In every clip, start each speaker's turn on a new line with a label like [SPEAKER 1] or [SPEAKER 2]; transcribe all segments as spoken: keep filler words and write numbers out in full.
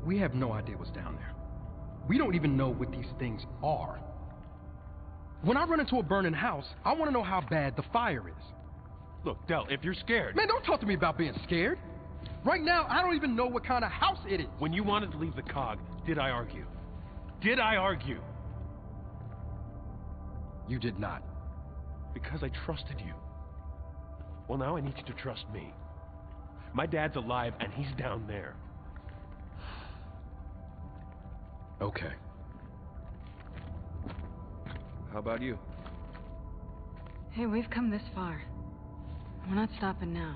[SPEAKER 1] We have no idea what's down there. We don't even know what these things are. When I run into a burning house, I want to know how bad the fire is.
[SPEAKER 2] Look, Del, if you're scared...
[SPEAKER 1] Man, don't talk to me about being scared. Right now, I don't even know what kind of house it is.
[SPEAKER 2] When you wanted to leave the cog, did I argue? Did I argue?
[SPEAKER 1] You did not.
[SPEAKER 2] Because I trusted you. Well, now I need you to trust me. My dad's alive, and he's down there.
[SPEAKER 1] Okay.
[SPEAKER 2] How about you?
[SPEAKER 3] Hey, we've come this far. We're not stopping now.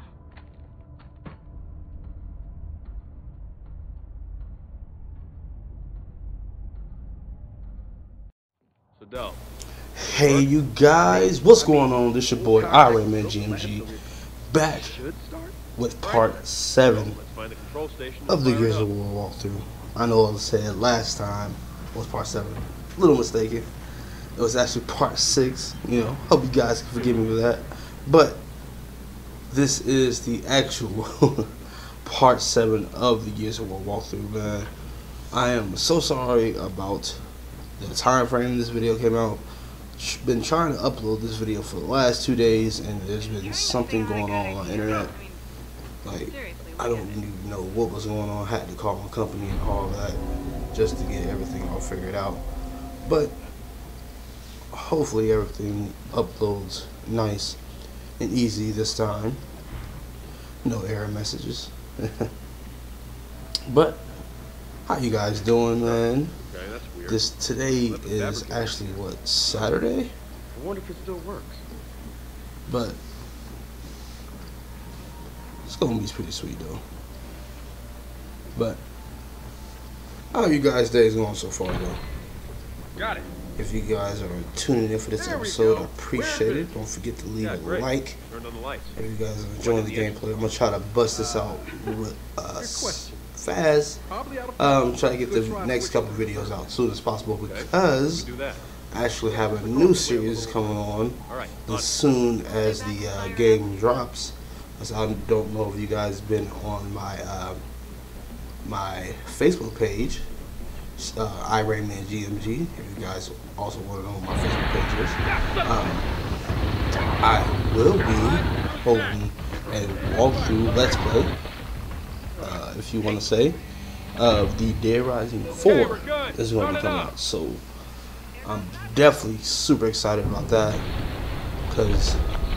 [SPEAKER 2] So, Del.
[SPEAKER 4] Hey, you guys. What's going on? This your boy, Iron Man G M G. Back with part seven of the Gears of War walkthrough. I know I said last time was part seven. A little mistaken. It was actually part six. You know, hope you guys can forgive me for that. But this is the actual part seven of the Gears of War walkthrough, man. I am so sorry about the time frame this video came out. Been trying to upload this video for the last two days, and there's been something going on on the internet. Like, I don't even know what was going on. I had to call my company and all that just to get everything all figured out. But hopefully everything uploads nice and easy this time. No error messages. But how you guys doing, man?
[SPEAKER 2] Okay, that's weird.
[SPEAKER 4] This today is actually what, Saturday?
[SPEAKER 2] I wonder if it still works.
[SPEAKER 4] But it's gonna be pretty sweet though. But how you guys' days going so far though?
[SPEAKER 2] Got it.
[SPEAKER 4] If you guys are tuning in for this episode, I appreciate it. Don't forget to leave
[SPEAKER 2] Yeah,
[SPEAKER 4] a
[SPEAKER 2] great.
[SPEAKER 4] like.
[SPEAKER 2] Turned on the lights.
[SPEAKER 4] If you guys are enjoying the gameplay, I'm gonna try to bust this out with uh, fast. Um, try to get the next couple videos out as soon as possible because
[SPEAKER 2] Do that.
[SPEAKER 4] I actually have a new series coming on
[SPEAKER 2] All right.
[SPEAKER 4] as soon as the uh, game drops. So I don't know if you guys been on my uh, my Facebook page, uh, Iron Man G M G. If you guys also want to know what my Facebook page is, um, I will be holding a walkthrough Let's Play, uh, if you want to say, of the Dead Rising four is going to be coming out. So I'm definitely super excited about that because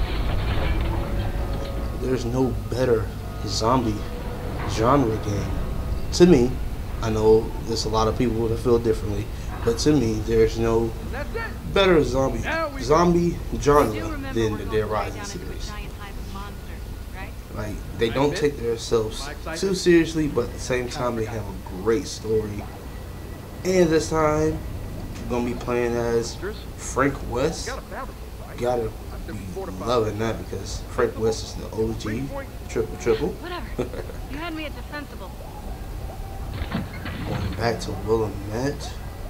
[SPEAKER 4] there's no better zombie genre game to me. I know there's a lot of people that feel differently, but to me, there's no better zombie zombie genre than the Dead Rising series. Like, they don't take themselves too seriously, but at the same time, they have a great story. And this time, I'm gonna be playing as Frank West. Gotta be loving that because Frank West is the O G triple triple.
[SPEAKER 3] Whatever. You had me at defensible.
[SPEAKER 4] Going back to Willamette.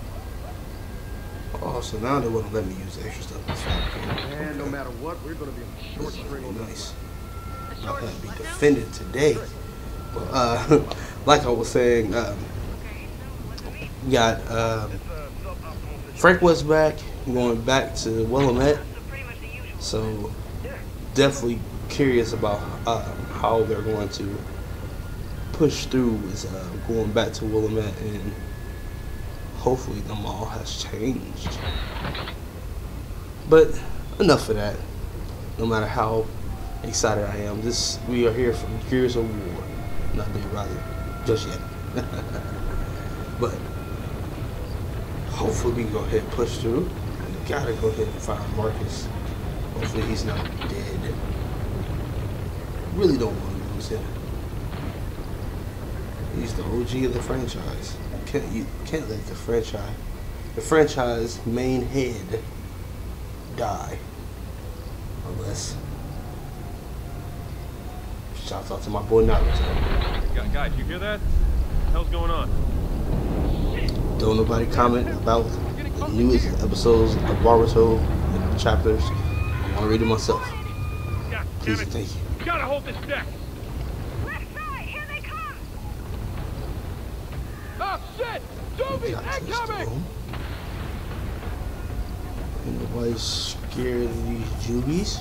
[SPEAKER 4] Oh, so now they want to let me use the extra stuff. That's fine.
[SPEAKER 1] And no matter what, we're going to be on a short string on
[SPEAKER 4] Nice. Not gonna be defended today. But, uh, like I was saying, um, we got um, Frank West back. Going back to Willamette. So definitely curious about uh, how they're going to push through with uh, going back to Willamette, and hopefully the mall has changed. But enough of that. No matter how excited I am, this we are here for Gears of War, not Dead Rising just yet. But hopefully we can go ahead and push through. We gotta go ahead and find Marcus. Hopefully he's not dead. Really don't want to lose him. He's the O G of the franchise. Can't you can't let the franchise, the franchise main head, die. Unless, shouts out to my boy Naruto.
[SPEAKER 2] Guys, you hear that? What the hell's going on?
[SPEAKER 4] Don't nobody comment about the newest episodes of Naruto and the chapters. I want to read it myself. Please and thank you.
[SPEAKER 2] You gotta hold this deck.
[SPEAKER 3] Left side, here they come.
[SPEAKER 1] zombies incoming!
[SPEAKER 4] Ain't nobody scared of these jubies.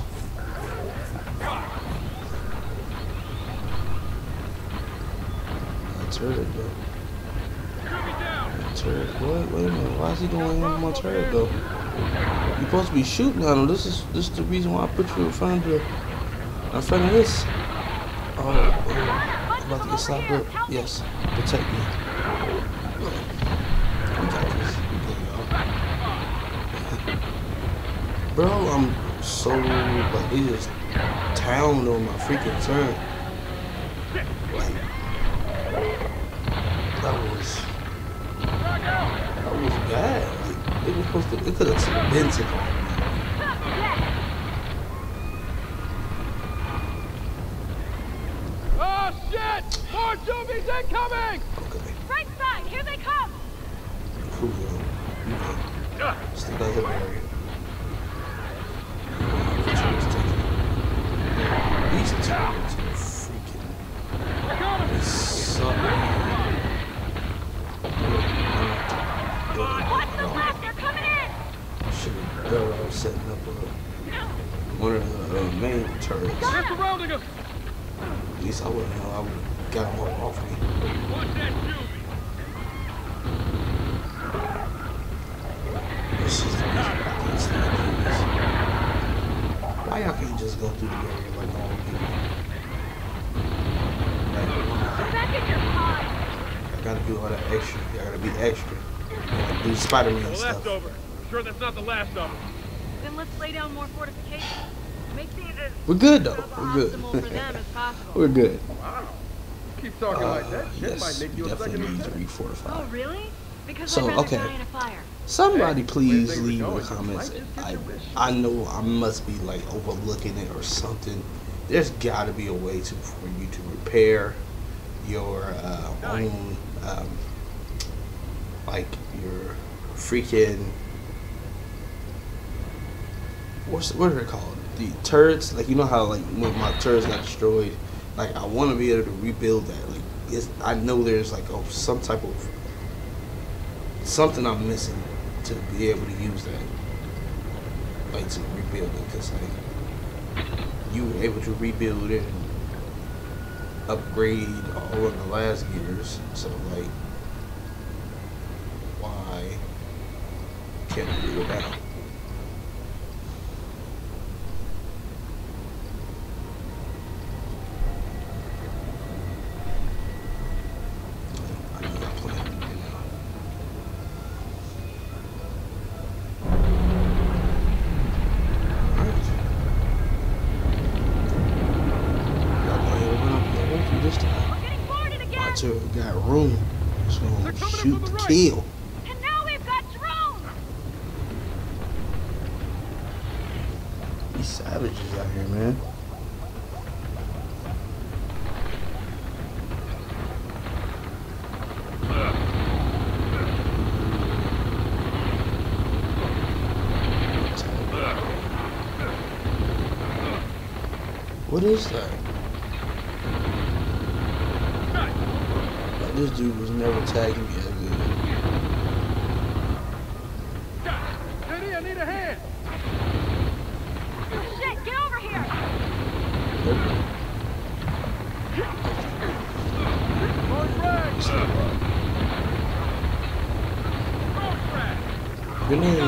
[SPEAKER 4] A turret though. A turret? What? Wait a minute. Why is he going in on my turret though? You're supposed to be shooting at him. This is this is the reason why I put you in front of the in front of this. Oh, oh. I'm about to get slapped up. Yes. Protect me. We got this. Bro, I'm so like they just towned on my freaking turn. Like that was that was bad. Like it was supposed to it could have been to me.
[SPEAKER 1] Oh shit! More zombies incoming!
[SPEAKER 4] Okay.
[SPEAKER 3] Right side, here they come!
[SPEAKER 4] Cool, yo. You good. Stick out the barrier. These turrets are freaking. They suck.
[SPEAKER 3] Watch the left, they're coming in!
[SPEAKER 4] Should have better off setting up a, one of the uh, main turrets.
[SPEAKER 1] They're surrounding us!
[SPEAKER 4] At least I wouldn't know. I would have got more off me.
[SPEAKER 1] Watch that Juby!
[SPEAKER 4] This is the reason I can't stand this. Why y'all can't just go through the barrier like normal people? Like, why?
[SPEAKER 3] Back in your pod!
[SPEAKER 4] I gotta do all that extra. I gotta be extra. I gotta do Spider-Man
[SPEAKER 1] The
[SPEAKER 4] stuff.
[SPEAKER 1] leftover. Sure that's not the last of them.
[SPEAKER 3] Then let's lay down more fortifications. Make things as
[SPEAKER 4] We're good though. We're good.
[SPEAKER 3] optimal for them as possible.
[SPEAKER 4] We're good.
[SPEAKER 1] Wow. Keep talking
[SPEAKER 4] Uh,
[SPEAKER 1] like that. Shit
[SPEAKER 4] yes,
[SPEAKER 1] might make you a
[SPEAKER 4] definitely
[SPEAKER 1] second
[SPEAKER 4] need to
[SPEAKER 1] lieutenant.
[SPEAKER 4] refortify.
[SPEAKER 3] Oh, really? Because
[SPEAKER 4] So,
[SPEAKER 3] I'd rather
[SPEAKER 4] okay.
[SPEAKER 3] die in a fire.
[SPEAKER 4] Somebody
[SPEAKER 1] Hey,
[SPEAKER 4] please
[SPEAKER 1] where they
[SPEAKER 4] leave in
[SPEAKER 1] were
[SPEAKER 4] the
[SPEAKER 1] going,
[SPEAKER 4] comments.
[SPEAKER 1] just get
[SPEAKER 4] I
[SPEAKER 1] your wish.
[SPEAKER 4] I know I must be like overlooking it or something. There's got to be a way to for you to repair your uh, own um, like your freaking what's what are they called? The turrets. Like you know how like when my turrets got destroyed, like I want to be able to rebuild that. Like it's, I know there's like oh some type of something I'm missing to be able to use that, like to rebuild it, because like you were able to rebuild it and upgrade all of the last gears, so like why can't we do it now? I know y'all playing with me now. This time, my turret got room, so I'm gonna shoot to kill.
[SPEAKER 3] And now we've got drones!
[SPEAKER 4] These savages out here, man. What is that? This dude was never tagging me as good.
[SPEAKER 1] Jenny, I need a hand!
[SPEAKER 3] Shit, get over here!
[SPEAKER 1] More frags! More frags!
[SPEAKER 4] Grenade.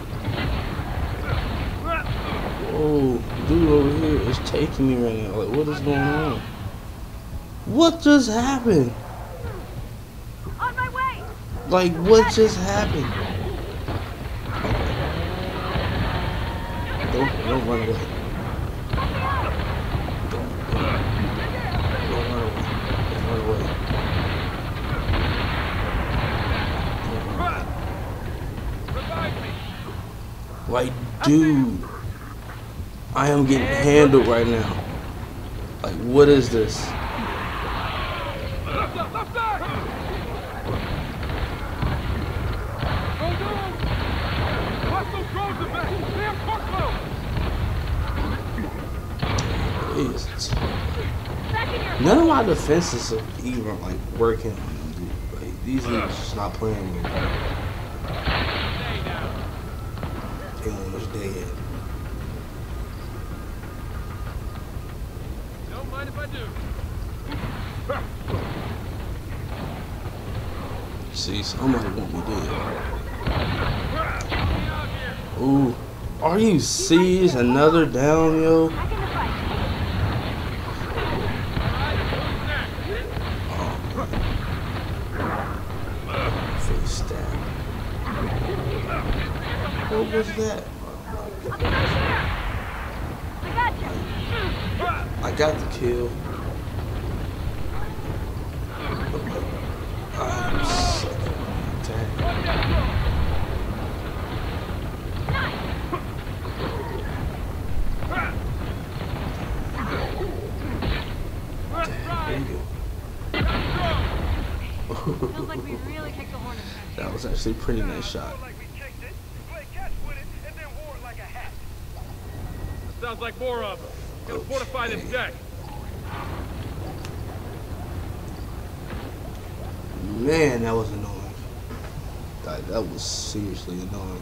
[SPEAKER 4] Whoa, dude over here is taking me right now. Like, what is going on? What just happened?
[SPEAKER 3] On my way!
[SPEAKER 4] Like, what just happened? Don't, don't run away. Don't, don't, don't run away. Don't run away. Don't run away.
[SPEAKER 1] Revive me!
[SPEAKER 4] Like, dude, I am getting handled right now. Like, what is this?
[SPEAKER 1] Left side! Left side! Go down! Watch those drones in back! Damn truckload!
[SPEAKER 4] Jesus.
[SPEAKER 3] Back in your
[SPEAKER 4] None of my defenses are even like working on them, dude. Like, these niggas just not playing with me. They almost dead.
[SPEAKER 2] Don't mind if I do.
[SPEAKER 4] See, somebody want me dead. Ooh, are you serious? Another down, yo? What was that? I got the kill. I'm sucking attack. There you go.
[SPEAKER 3] Feels like we really kicked the hornet's nest.
[SPEAKER 4] That was actually a pretty nice shot.
[SPEAKER 2] Sounds like more of them. Gotta
[SPEAKER 4] Okay.
[SPEAKER 2] fortify this deck.
[SPEAKER 4] Man, that was annoying. That, that was seriously annoying.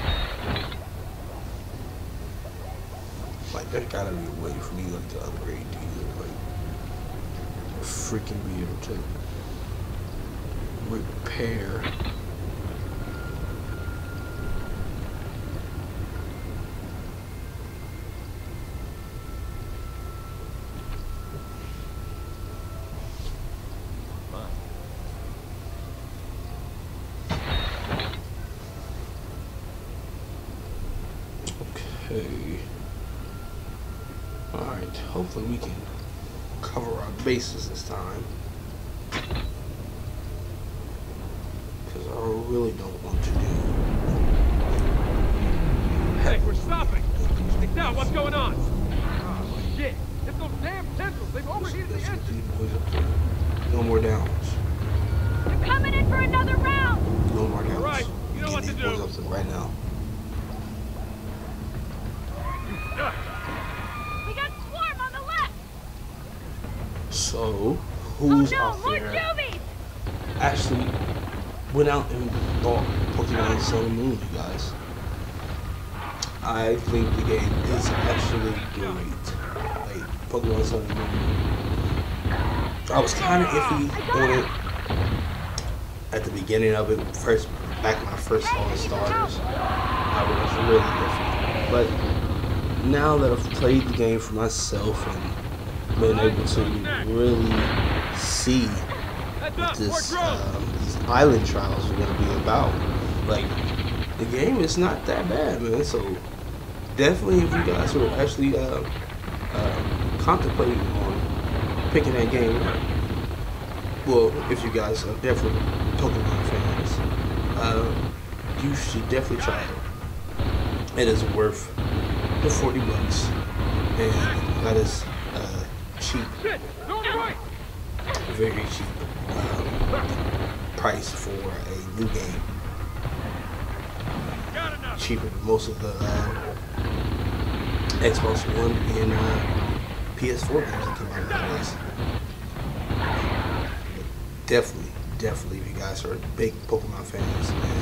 [SPEAKER 4] Like, there gotta be a way for me like to upgrade these, like, freaking be able to repair. Okay. Alright, hopefully we can cover our bases this time. Because I really don't want to do.
[SPEAKER 2] Hey, we're stopping! Hey, now, what's going on?
[SPEAKER 1] Oh, shit. It's those damn tendrils. They've overheated the engine.
[SPEAKER 4] No more downs.
[SPEAKER 3] They're coming in for another round!
[SPEAKER 4] No more downs.
[SPEAKER 2] All right, you know what to do.
[SPEAKER 4] Up to right now.
[SPEAKER 3] We got Swarm on the left!
[SPEAKER 4] So, who's
[SPEAKER 3] oh no,
[SPEAKER 4] out
[SPEAKER 3] more
[SPEAKER 4] there
[SPEAKER 3] Juvies!
[SPEAKER 4] actually went out and bought Pokemon Sun and Moon, you guys? I think the game is actually great. Like, Pokemon Sun and Moon. I was kind of iffy on it at the beginning of it, first back when I first saw the starters. I was really iffy. But now that I've played the game for myself and been able to really see what this, um, these island trials are going to be about, like, the game is not that bad, man. So definitely, if you guys are actually uh, uh, contemplating on picking that game up, well, if you guys are definitely Pokemon fans, uh, you should definitely try it. It is worth the forty bucks, and that is uh, cheap, very cheap um, price for a new game. Cheaper than most of the uh, Xbox One and uh, P S four games that come out nowadays. Definitely, definitely, if you guys are big Pokemon fans, and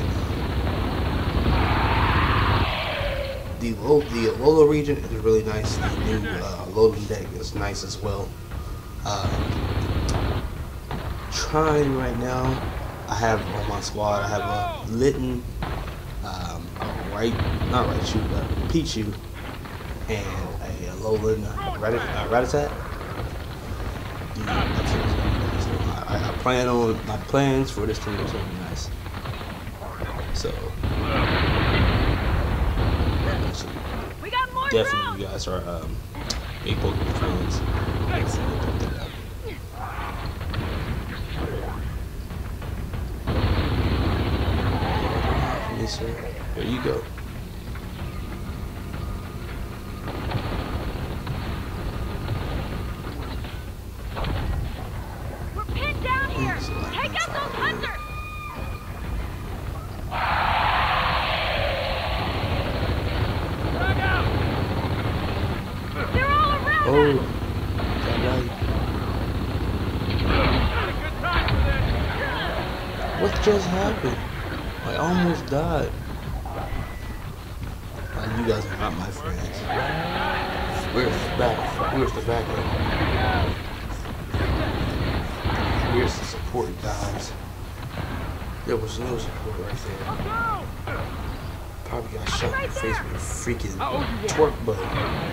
[SPEAKER 4] uh, the Lo the Alola region is really nice. The new uh, loading deck is nice as well. Uh, trying right now, I have on my squad. I have a Litten, um, a right, not Raichu, but Pichu, and a Alola Rattata. I, I plan on my plans for this team is going to be nice. So,
[SPEAKER 3] We got more
[SPEAKER 4] definitely,
[SPEAKER 3] drones!
[SPEAKER 4] you guys are um, big Pokemon fans. Yes, sir. There you go.
[SPEAKER 3] We're pinned down here! Take out those hunters! They're all around
[SPEAKER 4] Oh,
[SPEAKER 3] us!
[SPEAKER 4] that right. What just happened? I almost died. Like, you guys are not my friends. Where's the back? Where's the backup? Where's the support, guys? There was no support right there. Probably got shot in the face with a freaking twerk button.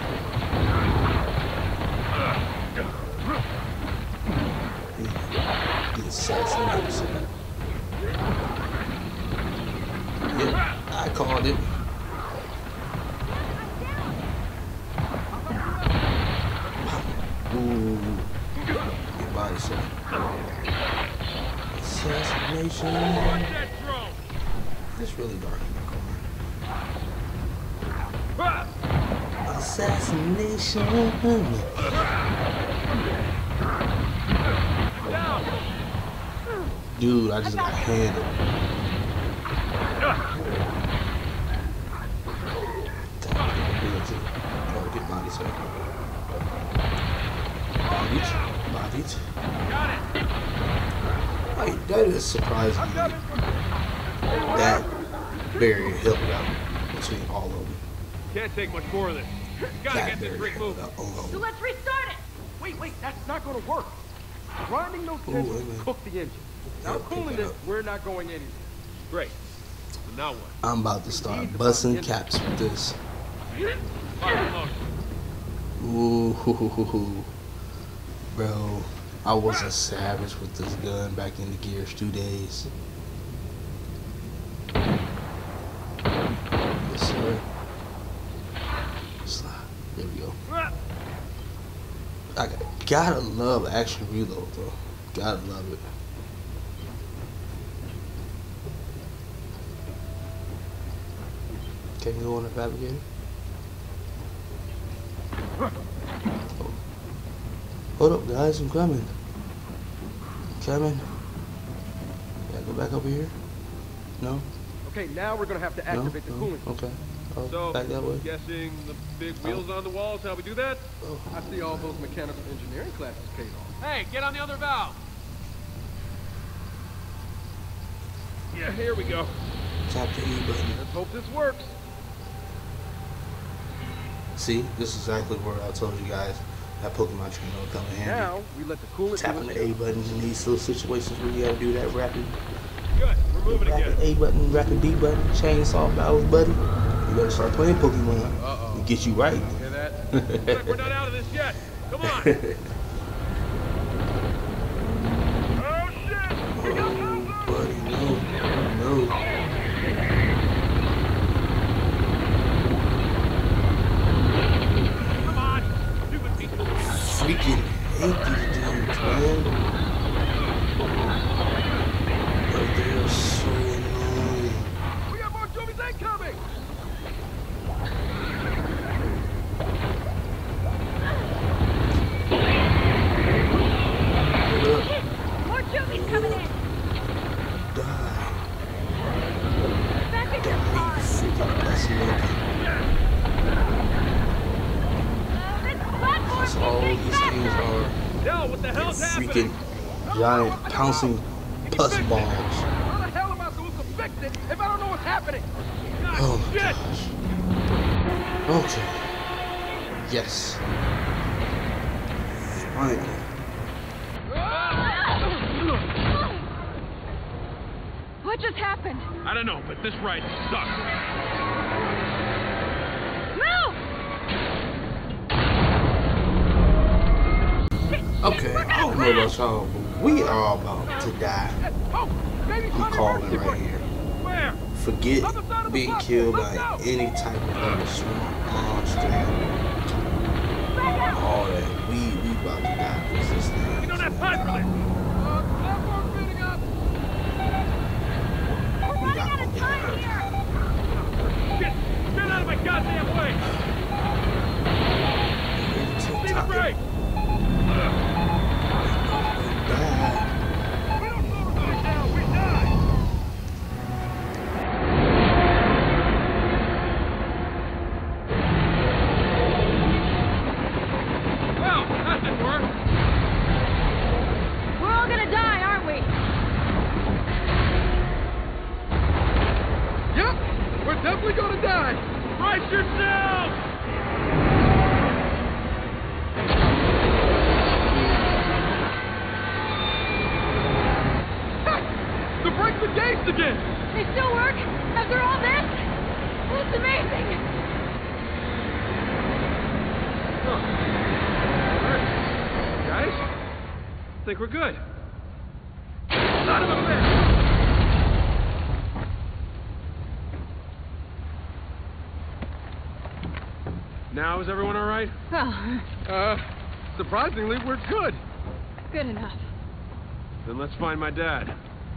[SPEAKER 4] He assassinated. Yep, I called it. Ooh, your body shot. Assassination. It's really dark in the corner. Assassination. Dude, I just got handed. Oh, get body shot. Bodied. Bodied. Like, that is surprising me. That barrier held out between all of them.
[SPEAKER 2] Can't take much more of this. Gotta
[SPEAKER 4] That
[SPEAKER 2] get this
[SPEAKER 4] barrier
[SPEAKER 2] rig
[SPEAKER 4] held
[SPEAKER 2] moving.
[SPEAKER 4] out alone.
[SPEAKER 3] So let's restart it!
[SPEAKER 1] Wait, wait, that's not gonna work. Grinding those
[SPEAKER 4] Ooh,
[SPEAKER 1] tensions
[SPEAKER 4] wait, wait.
[SPEAKER 1] cook the engine. Now
[SPEAKER 4] Yep,
[SPEAKER 1] cooling
[SPEAKER 4] pick it
[SPEAKER 1] it,
[SPEAKER 4] up.
[SPEAKER 1] we're not going anywhere.
[SPEAKER 2] Great. So now what?
[SPEAKER 4] I'm about to start busting caps with this.
[SPEAKER 2] Fire load.
[SPEAKER 4] Ooh, hoo, hoo, hoo, hoo. Bro, I was a savage with this gun back in the Gears two days. Yes, sir. Slide. There we go. I got, gotta love action reload though. Gotta love it. Can you go on the fabricator? Oh. Hold up, guys, I'm coming. I'm coming. Gotta go back over here? No?
[SPEAKER 1] Okay, now we're gonna have to
[SPEAKER 4] No?
[SPEAKER 1] activate the
[SPEAKER 4] No?
[SPEAKER 1] cooling.
[SPEAKER 4] Okay. Oh,
[SPEAKER 2] So,
[SPEAKER 4] back that way?
[SPEAKER 2] guessing the big wheels on the walls, how we do that?
[SPEAKER 4] Oh.
[SPEAKER 1] I see all those mechanical engineering classes paid off.
[SPEAKER 2] Hey, get on the other valve. Yeah, here we go.
[SPEAKER 4] Tap the E button.
[SPEAKER 1] Let's hope this works.
[SPEAKER 4] See, this is exactly where I told you guys that Pokemon trainer will come in handy.
[SPEAKER 1] Now we let the coolant
[SPEAKER 4] Tapping
[SPEAKER 1] do
[SPEAKER 4] the
[SPEAKER 1] its
[SPEAKER 4] A
[SPEAKER 1] job.
[SPEAKER 4] button in these little situations where you gotta do that rapid,
[SPEAKER 2] Good, we're moving
[SPEAKER 4] rapid
[SPEAKER 2] again.
[SPEAKER 4] A button, rapid B button, chainsaw battles, buddy. You better start playing Pokemon.
[SPEAKER 1] Uh-oh.
[SPEAKER 4] It'll get you right.
[SPEAKER 1] Hear that?
[SPEAKER 2] Looks like we're not out of this yet. Come on. Oh shit! We got
[SPEAKER 4] Oh,
[SPEAKER 2] Bowser!
[SPEAKER 4] buddy, no, no.
[SPEAKER 2] Come on, stupid people.
[SPEAKER 4] Freaking hate these dudes, man. Like, they are so annoying.
[SPEAKER 1] We got more zombies incoming!
[SPEAKER 4] Hold up.
[SPEAKER 3] More zombies coming in!
[SPEAKER 4] Die.
[SPEAKER 3] Back in your
[SPEAKER 4] Die,
[SPEAKER 3] car!
[SPEAKER 4] you freaking fascinating.
[SPEAKER 3] Uh, this platform
[SPEAKER 4] That's all
[SPEAKER 3] is
[SPEAKER 4] these
[SPEAKER 3] getting
[SPEAKER 4] things
[SPEAKER 3] faster!
[SPEAKER 4] are.
[SPEAKER 2] Dell, what the hell's
[SPEAKER 4] Freaking
[SPEAKER 2] happening?
[SPEAKER 4] giant pouncing pus balls.
[SPEAKER 1] How the hell am I supposed to fix it if I don't know what's happening?
[SPEAKER 2] God,
[SPEAKER 4] Oh my
[SPEAKER 2] shit!
[SPEAKER 4] gosh. Okay. Yes. Finally.
[SPEAKER 3] What just happened?
[SPEAKER 2] I don't know, but this ride sucks.
[SPEAKER 3] Move!
[SPEAKER 4] Okay, I don't know about y'all, but we are about to die.
[SPEAKER 1] Oh, maybe
[SPEAKER 4] We calling it right here.
[SPEAKER 2] Where?
[SPEAKER 4] Forget being killed by any type of other monster. All that. We we about to die because this thing.
[SPEAKER 2] We don't have time for this.
[SPEAKER 1] Uh, platform fitting up.
[SPEAKER 3] We're
[SPEAKER 4] We
[SPEAKER 3] running
[SPEAKER 4] got
[SPEAKER 3] out of time here!
[SPEAKER 2] Get, get out of my goddamn way! See the brake! We don't slow right now, we die! Well, that didn't work.
[SPEAKER 3] We're
[SPEAKER 2] Brace yourself!
[SPEAKER 1] The brakes engaged again!
[SPEAKER 3] They still work? After all this? That's amazing!
[SPEAKER 2] Huh. Alright. Guys? I think we're good. Son of a bitch! Now, is everyone alright?
[SPEAKER 3] Well,
[SPEAKER 1] Uh, surprisingly, we're good.
[SPEAKER 3] good enough.
[SPEAKER 2] Then let's find my dad.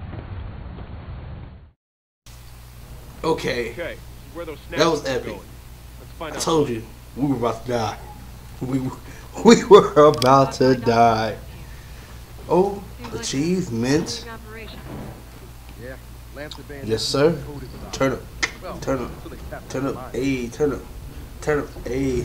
[SPEAKER 4] Okay,
[SPEAKER 2] Okay, where those snaps
[SPEAKER 4] that was
[SPEAKER 2] are
[SPEAKER 4] epic.
[SPEAKER 2] going. Let's find
[SPEAKER 4] I
[SPEAKER 2] out.
[SPEAKER 4] told you we were about to die. We were- we were about to die. Oh, achievement.
[SPEAKER 3] Big operation.
[SPEAKER 1] Yeah, Lance advanced.
[SPEAKER 4] Yes, sir. Turn up, turn up, turn up, a turn up, turn up, a.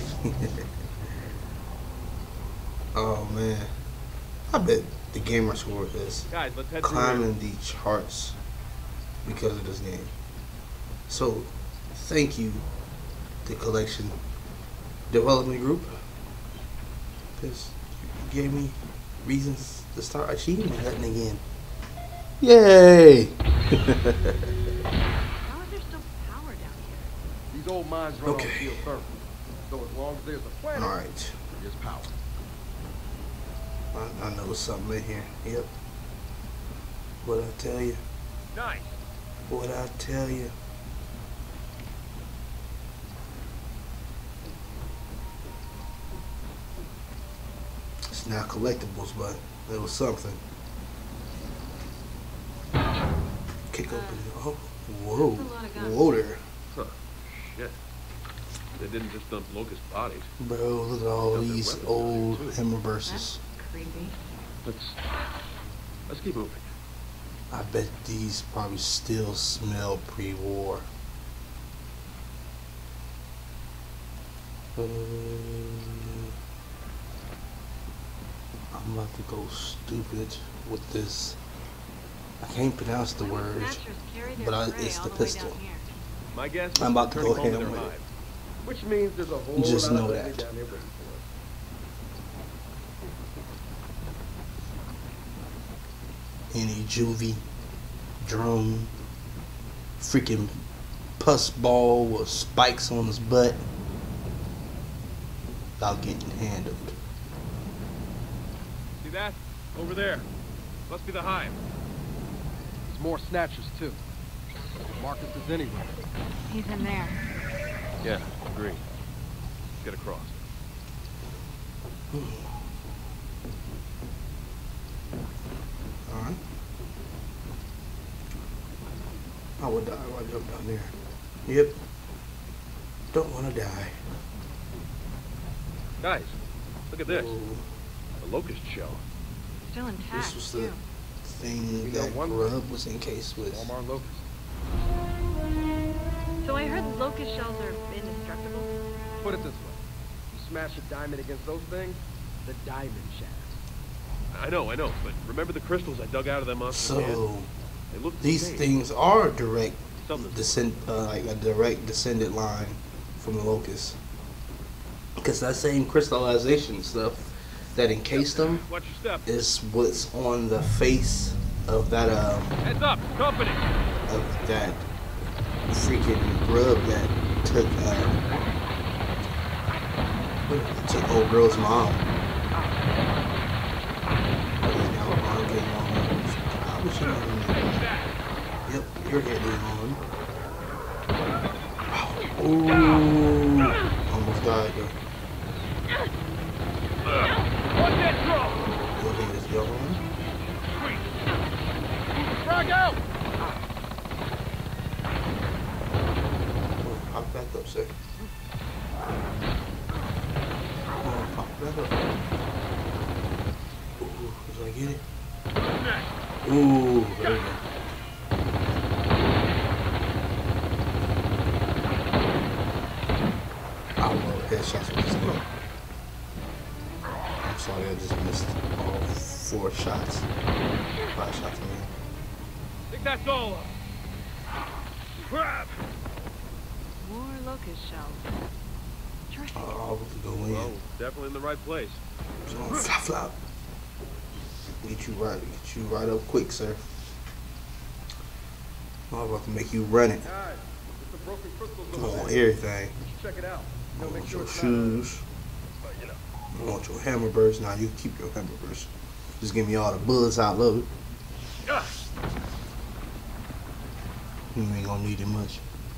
[SPEAKER 4] Oh man, I bet the gamer score is
[SPEAKER 2] Guys, let's head through
[SPEAKER 4] climbing the charts because of this game. So, thank you, the collection development group, because you gave me reasons to start achieving hunting again. Yay!
[SPEAKER 3] How is there still power down here?
[SPEAKER 1] These old mines run
[SPEAKER 4] Okay.
[SPEAKER 1] on steel thermal. So as long as there's a planet,
[SPEAKER 4] All right,
[SPEAKER 1] there's power.
[SPEAKER 4] I, I know something in here. Yep. What I tell you?
[SPEAKER 2] Nice.
[SPEAKER 4] What I tell you? It's not collectibles, but it was something. Kick open. Oh, whoa,
[SPEAKER 3] That's a lot of guns.
[SPEAKER 4] whoa there,
[SPEAKER 2] Huh. Shit. They didn't just dump locust bodies.
[SPEAKER 4] bro. Look at all
[SPEAKER 2] Dump their
[SPEAKER 4] these
[SPEAKER 2] weapons
[SPEAKER 4] old
[SPEAKER 2] down there, too.
[SPEAKER 4] hammer verses.
[SPEAKER 3] That's creepy.
[SPEAKER 2] Let's let's keep moving.
[SPEAKER 4] I bet these probably still smell pre-war. Uh, I'm about to go stupid with this. I can't pronounce the word,
[SPEAKER 3] Snatchers carry their
[SPEAKER 4] but I,
[SPEAKER 3] prey
[SPEAKER 4] it's
[SPEAKER 3] all
[SPEAKER 4] the
[SPEAKER 3] way
[SPEAKER 4] pistol.
[SPEAKER 3] down here.
[SPEAKER 2] My guess is
[SPEAKER 4] I'm about to
[SPEAKER 2] they're
[SPEAKER 4] go
[SPEAKER 2] turning home
[SPEAKER 4] ham
[SPEAKER 2] to their
[SPEAKER 4] with it.
[SPEAKER 2] hive.
[SPEAKER 1] Which means there's a whole
[SPEAKER 4] Just
[SPEAKER 1] lot
[SPEAKER 4] know
[SPEAKER 1] of money
[SPEAKER 4] that.
[SPEAKER 1] down there waiting for us.
[SPEAKER 4] Any juvie, drum, freaking pus ball with spikes on his butt, y'all getting handled.
[SPEAKER 2] See that? Over there. Must be the hive.
[SPEAKER 1] There's more snatchers too. Marcus is anywhere.
[SPEAKER 3] He's in there.
[SPEAKER 2] Yeah, agree. Let's get across.
[SPEAKER 4] Alright. I would die if I jumped down there. Yep. Don't want to die.
[SPEAKER 2] Guys, look at this.
[SPEAKER 4] Oh,
[SPEAKER 2] A locust shell.
[SPEAKER 3] Still intact,
[SPEAKER 4] this was the
[SPEAKER 3] too.
[SPEAKER 4] thing
[SPEAKER 1] We
[SPEAKER 4] that
[SPEAKER 1] got one
[SPEAKER 4] Grub was encased with.
[SPEAKER 1] All our locusts.
[SPEAKER 3] So I heard locust shells are indestructible?
[SPEAKER 1] Put it this way. You smash a diamond against those things, the diamond shatters.
[SPEAKER 2] I know, I know, but remember the crystals I dug out of them monsters' hands?
[SPEAKER 4] So
[SPEAKER 2] They look the
[SPEAKER 4] these
[SPEAKER 2] same.
[SPEAKER 4] things are direct
[SPEAKER 2] Something.
[SPEAKER 4] descent, uh, like a direct descendant line from the locust. Because that same crystallization stuff that encased them
[SPEAKER 2] Watch your step.
[SPEAKER 4] is what's on the face of that um
[SPEAKER 2] Heads up, company.
[SPEAKER 4] of that freaking grub that took uh what- took old girl's mom. Oh, now I'm getting on. I wish you knew. Yep, you're hitting on. Wow. Ooh, almost died though.
[SPEAKER 2] Watch that draw.
[SPEAKER 4] Go ahead, let's go on.
[SPEAKER 2] Frag out.
[SPEAKER 4] Oh, pop back up, sir. Oh, pop back up. Ooh, did I get it? Ooh, there we go. I love headshots with this gun. I'm sorry, I just missed all four shots. Five shots, I mean.
[SPEAKER 2] I think that's all of them. Crap.
[SPEAKER 3] More locust shells. Terrific.
[SPEAKER 4] Oh, we go in.
[SPEAKER 2] Well, definitely in the right place.
[SPEAKER 4] So, flop, flop. Get you right, get you right up quick, sir. I'm about to make you run it.
[SPEAKER 2] Guys, it's a broken crystal.
[SPEAKER 4] Come on, everything.
[SPEAKER 2] Check it out.
[SPEAKER 4] I want your shoes. I want your hammer burst. Now you can keep your hammer burst. Just give me all the bullets out of it. You ain't gonna need it much.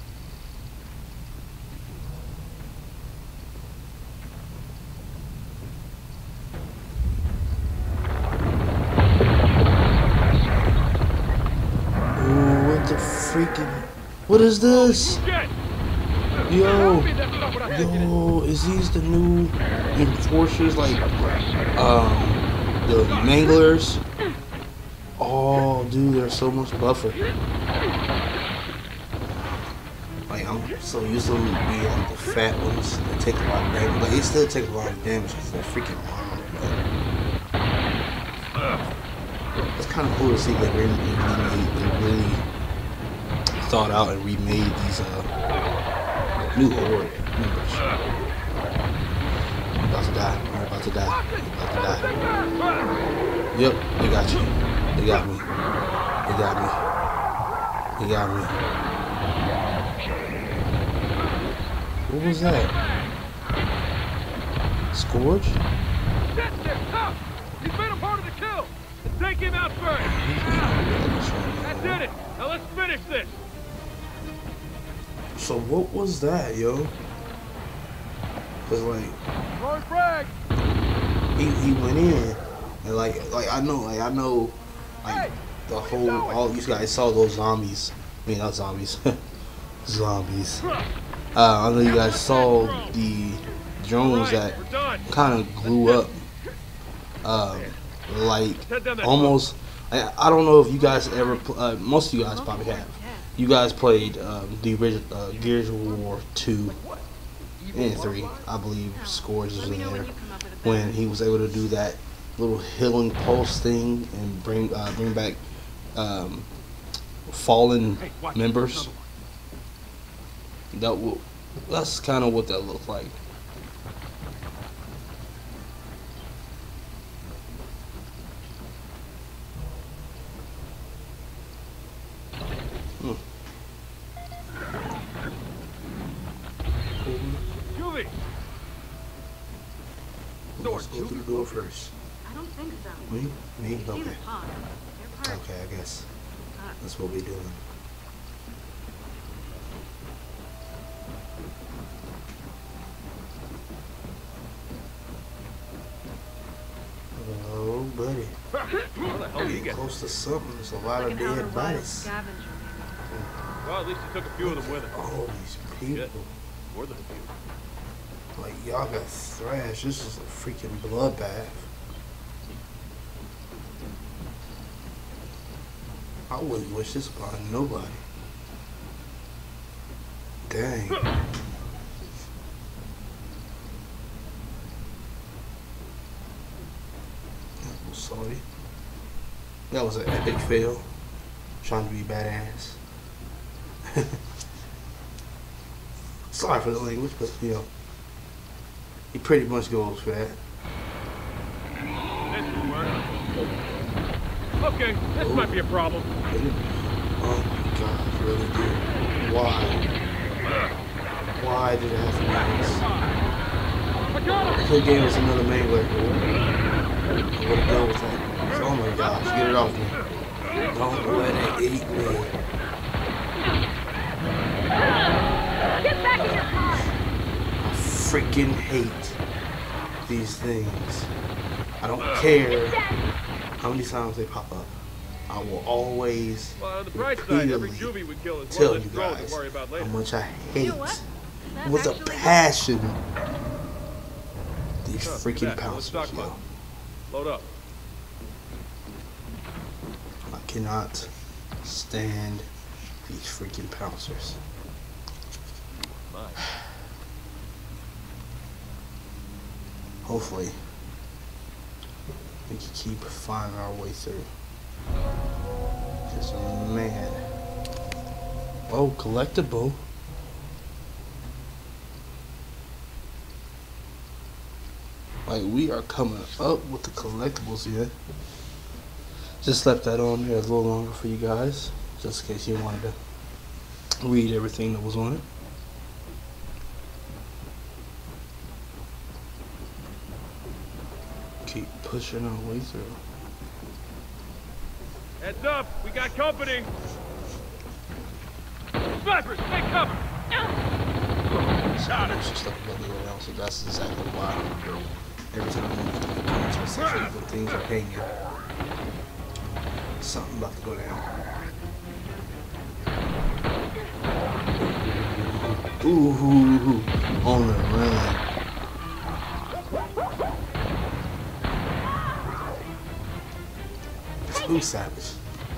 [SPEAKER 4] Ooh, what the freaking... What is this? Yo, yo, is these the new enforcers, like, um, the manglers? Oh, dude, they're so much buffer. Like, I'm so used to them being like the fat ones that take a lot of damage. Like, they still take a lot of damage because they're freaking long. But it's kind of cool to see that they really, they really thought out and remade these, uh, new horde members. I'm about to die. I'm about to die. I'm about to die. Yep, they got you. They got me. They got me. They got me. What was that? Scourge?
[SPEAKER 2] He's been a part of the kill. Let's take him out first. That did it. Now let's finish this.
[SPEAKER 4] So what was that, yo? Cause like he he went in and like like I know like I know like the whole all you guys saw those zombies. I mean not zombies. Zombies. Uh, I know you guys saw the drones that kind of blew up. Um, like almost. I, I don't know if you guys ever. Uh, most of you guys probably have. You guys played um, the original uh, Gears of War two and three, I believe. Scourge was in there when he was able to do that little healing pulse thing and bring uh, bring back um, fallen members. That will, that's kind of what that looked like. Hmm.
[SPEAKER 2] Julie!
[SPEAKER 4] Let's go through the door first.
[SPEAKER 3] I don't think so.
[SPEAKER 4] Me? Me?
[SPEAKER 3] See
[SPEAKER 4] Okay.
[SPEAKER 3] the pod. They're parked.
[SPEAKER 4] Okay, I guess that's what we're doing. Oh, buddy.
[SPEAKER 2] How
[SPEAKER 4] Getting close to something. There's a lot
[SPEAKER 3] Like
[SPEAKER 4] of
[SPEAKER 3] an outer
[SPEAKER 4] dead
[SPEAKER 3] wild
[SPEAKER 4] bodies.
[SPEAKER 3] scavenger.
[SPEAKER 2] Well, at least he took a few of them with him.
[SPEAKER 4] All these people.
[SPEAKER 2] More than a few.
[SPEAKER 4] Like, y'all got thrashed. This is a freaking bloodbath. I wouldn't wish this upon nobody. Dang. Sorry. That was an epic fail. Trying to be badass. Sorry for the language, but you know, he pretty much goes for that.
[SPEAKER 2] This will work. Okay, this might be a problem.
[SPEAKER 4] Oh my God, really, dude. Why? Why did it have to be this? They could have gave us another mangler. I would have dealt with that. Oh my gosh, get it off me. Don't let it eat me.
[SPEAKER 3] Get back in your car!
[SPEAKER 4] I freaking hate these things. I don't care how many times they pop up. I will always
[SPEAKER 2] Well, on the bright side, every
[SPEAKER 4] repeatedly
[SPEAKER 2] juvie we kill is one
[SPEAKER 4] tell
[SPEAKER 2] less
[SPEAKER 4] you
[SPEAKER 2] drone to
[SPEAKER 4] guys
[SPEAKER 2] worry about
[SPEAKER 4] how
[SPEAKER 2] later.
[SPEAKER 4] much I hate
[SPEAKER 3] You know what? That
[SPEAKER 4] with a
[SPEAKER 3] actually-
[SPEAKER 4] passion these
[SPEAKER 2] Huh,
[SPEAKER 4] freaking
[SPEAKER 2] that. Let's
[SPEAKER 4] pouncers,
[SPEAKER 2] talk
[SPEAKER 4] yo.
[SPEAKER 2] about it. Load up.
[SPEAKER 4] I cannot stand these freaking pouncers.
[SPEAKER 2] My.
[SPEAKER 4] Hopefully, we can keep finding our way through. Cause man, oh, collectible. Alright, we are coming up with the collectibles here. Just left that on there a little longer for you guys, just in case you wanted to read everything that was on it. Keep pushing our way through.
[SPEAKER 2] Heads up, we got company. Snipers, take cover.
[SPEAKER 4] Shot it. Just stuff above everyone else, so that's exactly why every time you come to a section when things are hanging, something about to go down. Ooh, on the run. Too savage.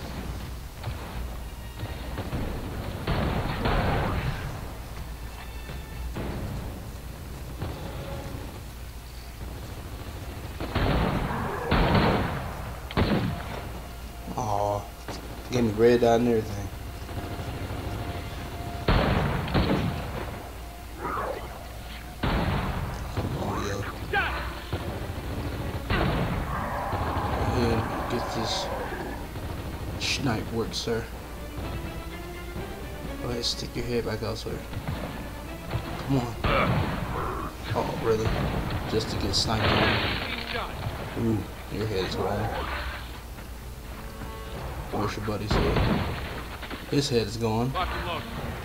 [SPEAKER 4] Aw, gave me red dot and everything. Get this snipe work, sir. Go ahead, stick your head back elsewhere. Come on. Oh, really? Just to get sniped on? Ooh, your head is gone. Where's your buddy's head? His head is gone. Oh,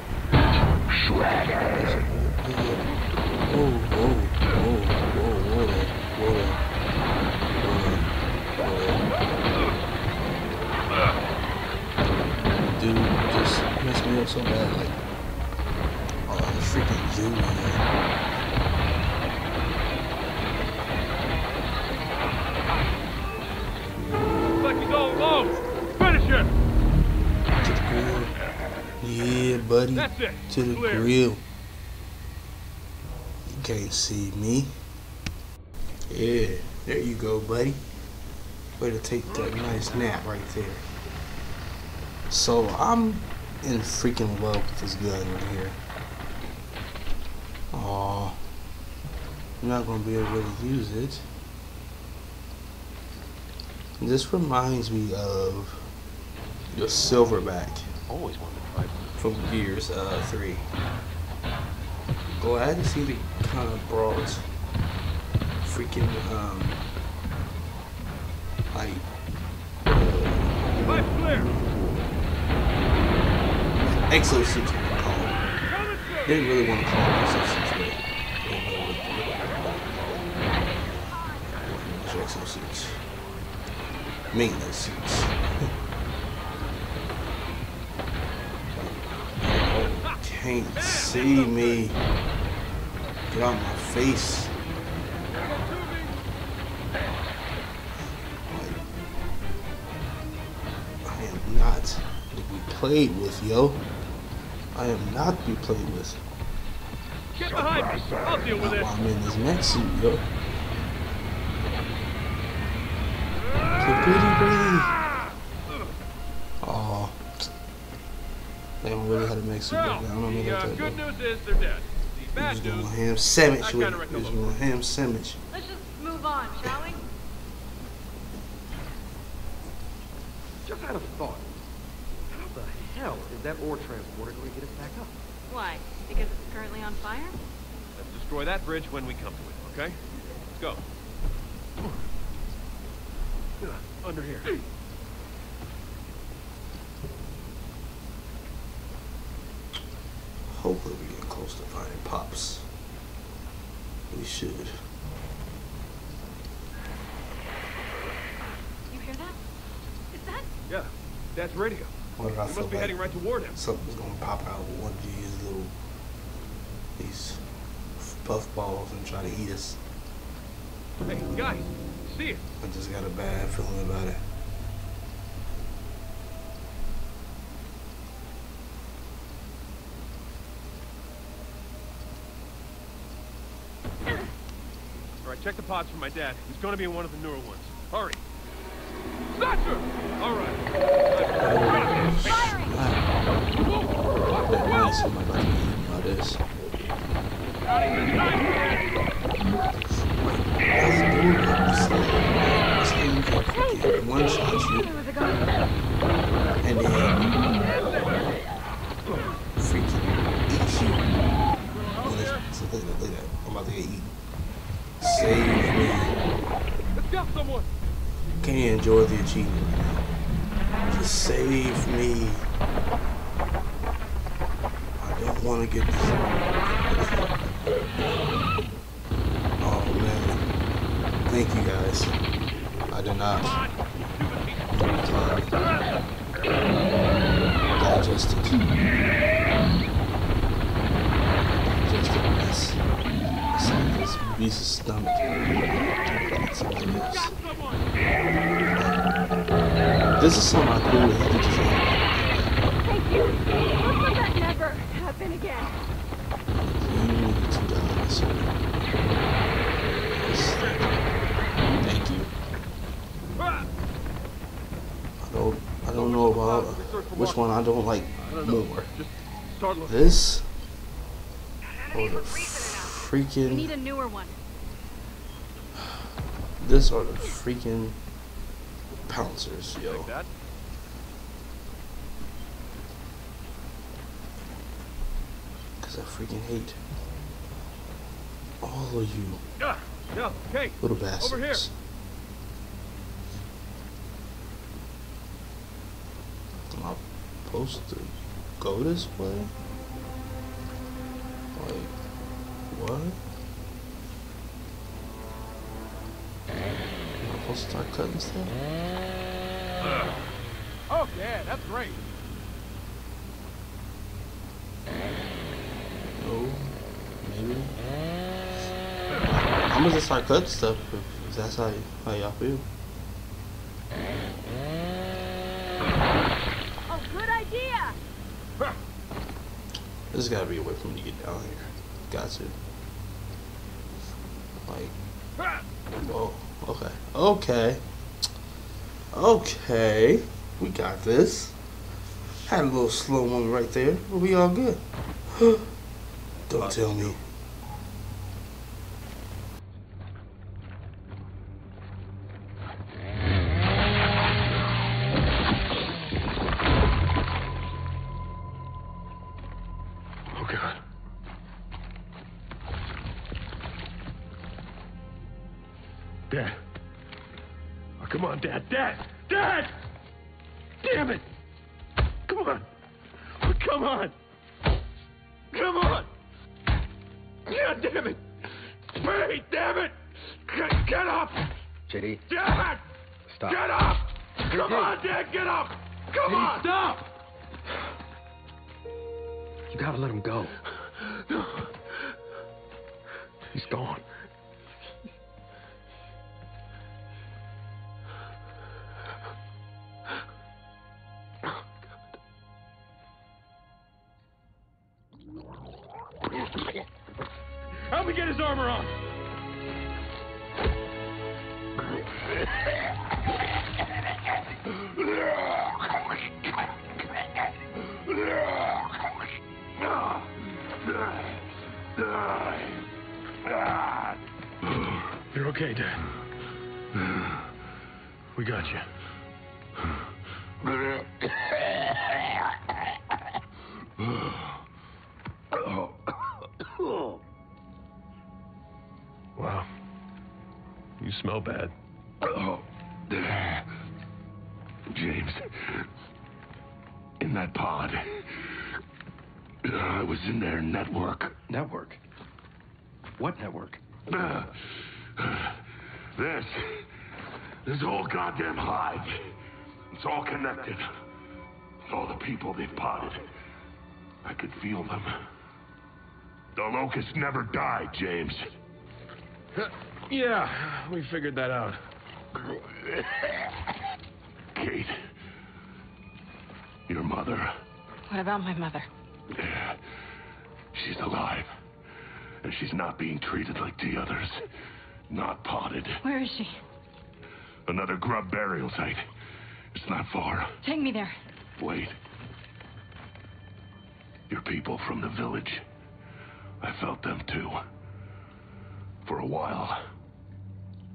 [SPEAKER 4] oh, oh, whoa, whoa there, whoa there. Dude just messed me up so bad, like, oh, the freaking Jew, man.
[SPEAKER 2] Looks like he's all alone. Finish it.
[SPEAKER 4] To the grill. Yeah, buddy.
[SPEAKER 2] That's it.
[SPEAKER 4] To the
[SPEAKER 2] Clear.
[SPEAKER 4] grill. You can't see me. Yeah, there you go, buddy. Way to take that nice nap right there. So I'm in freaking love with this gun right here. Aw, I'm not gonna be able to use it. This reminds me of the Silverback.
[SPEAKER 2] Always wanted to fight.
[SPEAKER 4] From Gears uh, three. Glad to see they kind of brought freaking um like
[SPEAKER 2] Pipe clear.
[SPEAKER 4] exosuits, what they call them. They didn't really want to call them exosuits, but they know what they're exosuits. Maintenance suits. Oh, can't see me. Get out my face. I am not to be played with, yo. I am not to be played with.
[SPEAKER 2] Get behind me. I'll deal with
[SPEAKER 4] Not
[SPEAKER 2] it.
[SPEAKER 4] while I'm in this mech suit, yo. Pretty pretty. Oh, they don't really have a mech suit back
[SPEAKER 2] Well,
[SPEAKER 4] then. I don't know
[SPEAKER 2] the
[SPEAKER 4] about
[SPEAKER 2] uh,
[SPEAKER 4] that.
[SPEAKER 2] good
[SPEAKER 4] though.
[SPEAKER 2] news is they're dead. The bad
[SPEAKER 4] Just going
[SPEAKER 2] news.
[SPEAKER 4] ham sandwich
[SPEAKER 2] I
[SPEAKER 4] with
[SPEAKER 2] kinda
[SPEAKER 4] it.
[SPEAKER 2] reckon
[SPEAKER 4] Just
[SPEAKER 2] they'll
[SPEAKER 4] going ham sandwich.
[SPEAKER 3] Let's just move on, shall we?
[SPEAKER 5] Just had a thought. How the hell is that ore transporter going to get us back up?
[SPEAKER 3] Why? Because it's currently on fire?
[SPEAKER 2] Let's destroy that bridge when we come to it, okay? Let's go. Under here.
[SPEAKER 4] Hopefully we get close to finding Pops. We should.
[SPEAKER 3] You hear that? Is that?
[SPEAKER 2] Yeah, Dad's radio.
[SPEAKER 4] What did I
[SPEAKER 2] We
[SPEAKER 4] feel
[SPEAKER 2] must be
[SPEAKER 4] like
[SPEAKER 2] heading right toward him.
[SPEAKER 4] something's gonna pop out of one of these little these puff balls and try to eat us.
[SPEAKER 2] Hey, guys, see it?
[SPEAKER 4] I just got a bad feeling about it.
[SPEAKER 2] All right, check the pods for my dad. He's going to be in one of the newer ones. Hurry. Snatcher! All right.
[SPEAKER 3] Firing!
[SPEAKER 4] That might seem like I can eat by this.
[SPEAKER 2] Out of here,
[SPEAKER 4] and then freaking eat you. Look at that, look at that. I'm about to get eaten. Save me.
[SPEAKER 2] Let's go, someone.
[SPEAKER 4] Can't even enjoy the achievement right now. Just save me. I don't want to get this. Oh man. Thank you guys. I did not. Digested. Digested mess. Inside this beast's stomach. Something else. This is something I could have just had.
[SPEAKER 6] Thank you. Let's let that never happen again.
[SPEAKER 4] You need to die, sir. Yes. Thank you. I don't I don't know about which one I don't like more. This or the freaking
[SPEAKER 6] We need a newer one.
[SPEAKER 4] this or the freaking pouncers, yo.
[SPEAKER 2] Like that?
[SPEAKER 4] Cause I freaking hate all of you
[SPEAKER 2] Yeah, yeah, okay.
[SPEAKER 4] little bastards.
[SPEAKER 2] Over here.
[SPEAKER 4] Am I supposed to go this way? Like, what? Am I supposed to start cutting stuff?
[SPEAKER 2] Oh, yeah, that's great.
[SPEAKER 4] No, maybe. I'm gonna just start cutting stuff if, if that's how, y- how y'all feel.
[SPEAKER 6] Oh, good idea.
[SPEAKER 4] There's gotta be a way for me to get down here. Got to. Like, whoa, okay, okay, okay. We got this. Had a little slow moment right there, but we all good. Don't tell me.
[SPEAKER 2] Oh, God. Dad. Oh, come on, Dad. Dad! Dad! Damn it! Come on. Oh, come on. Come on. God damn it. Wait, damn it. Get, get up.
[SPEAKER 1] J D,
[SPEAKER 2] Dad!
[SPEAKER 1] stop.
[SPEAKER 2] Get up. Come
[SPEAKER 1] J D.
[SPEAKER 2] on, Dad, get up. Come
[SPEAKER 1] J D,
[SPEAKER 2] on.
[SPEAKER 1] stop! You gotta let him go.
[SPEAKER 2] No.
[SPEAKER 1] He's gone.
[SPEAKER 2] Help me get his armor on. You're okay, Dad. We got you. Wow. You smell bad.
[SPEAKER 7] Oh, James, in that pod, I was in their network.
[SPEAKER 1] Network? What network?
[SPEAKER 7] Uh, this, this whole goddamn hive, it's all connected. It's all the people they've potted. I could feel them. The locust never died, James.
[SPEAKER 2] Yeah, we figured that out.
[SPEAKER 7] Kate, your mother,
[SPEAKER 3] What about my mother?
[SPEAKER 7] she's alive. And she's not being treated like the others. Not potted.
[SPEAKER 3] Where is she?
[SPEAKER 7] Another grub burial site. It's not far.
[SPEAKER 3] Take me there.
[SPEAKER 7] Wait. Your people from the village. I felt them too. For a while.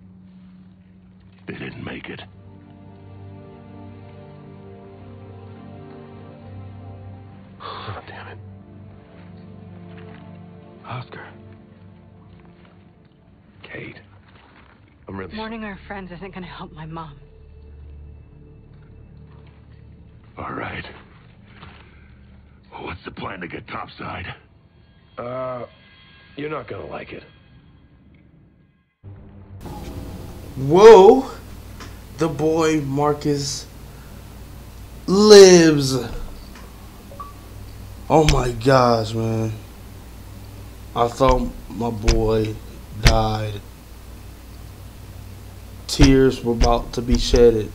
[SPEAKER 7] They didn't make it.
[SPEAKER 2] Oh, damn it. Oscar. Kate. I'm really...
[SPEAKER 3] Mourning our friends isn't gonna help my mom.
[SPEAKER 7] All right. Well, what's the plan to get topside?
[SPEAKER 2] Uh, you're not gonna like it.
[SPEAKER 4] Whoa! The boy Marcus lives. Oh my gosh, man. I thought my boy died. Tears were about to be shedded.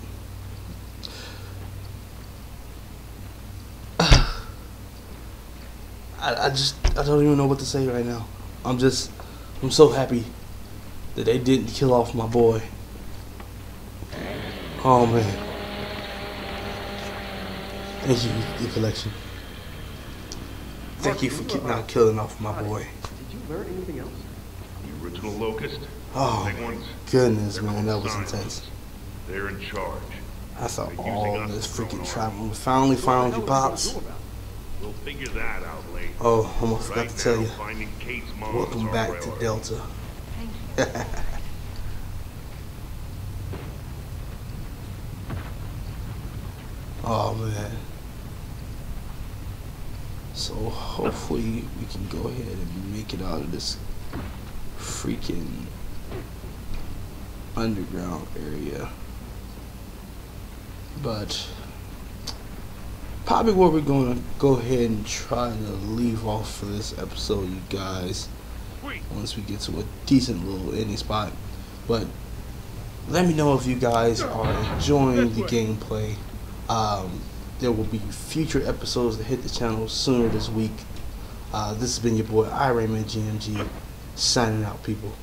[SPEAKER 4] I, I just, I don't even know what to say right now. I'm just, I'm so happy that they didn't kill off my boy. Oh man. Thank you, the collection. Thank you for keep not killing off my boy.
[SPEAKER 5] Did you learn anything else?
[SPEAKER 7] The original locust.
[SPEAKER 4] Oh
[SPEAKER 7] Big ones.
[SPEAKER 4] goodness,
[SPEAKER 7] They're
[SPEAKER 4] man,
[SPEAKER 7] called
[SPEAKER 4] that was
[SPEAKER 7] Silence.
[SPEAKER 4] intense.
[SPEAKER 7] They're in charge.
[SPEAKER 4] I thought
[SPEAKER 7] They're using
[SPEAKER 4] all
[SPEAKER 7] us
[SPEAKER 4] this
[SPEAKER 7] to throw
[SPEAKER 4] freaking
[SPEAKER 7] an
[SPEAKER 4] travel would finally found you, pops.
[SPEAKER 7] We'll figure that out later.
[SPEAKER 4] Oh, I almost forgot
[SPEAKER 7] Right
[SPEAKER 4] to tell
[SPEAKER 7] now,
[SPEAKER 4] you.
[SPEAKER 7] finding Kate's mom
[SPEAKER 4] Welcome
[SPEAKER 7] is our
[SPEAKER 4] back to
[SPEAKER 7] priority.
[SPEAKER 4] Delta. Oh man. So hopefully we can go ahead and make it out of this freaking underground area. But probably where we're going to go ahead and try to leave off for this episode, you guys, once we get to a decent little ending spot. But let me know if you guys are enjoying the gameplay. Um, there will be future episodes that hit the channel sooner this week. Uh, this has been your boy, Iron Man G M G, signing out, people.